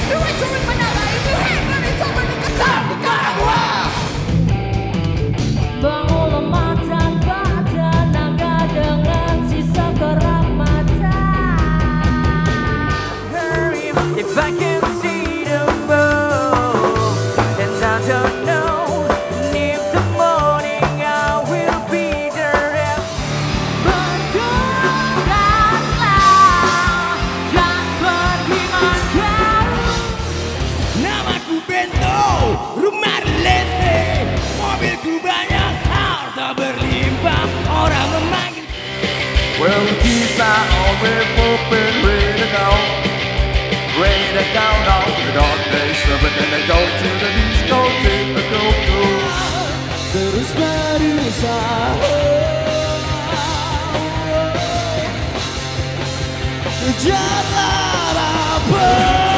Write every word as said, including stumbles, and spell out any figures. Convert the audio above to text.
Dua curi menara itu hebat itu berdekat di gua. Bangunlah mata pada naga dengan sisa kerap mata. Hurry if I can see the moon, and I don't know if the morning I will be there. Bergeraklah dan pergilah. Namaku Bento, rumah listrik, mobilku banyak, harta berlimpah, orang memanggil. Well, the keys are always open, ready to go, ready to go down to the dark days, but then they go to the disco, take the go-go. Terus berusaha jalan apa?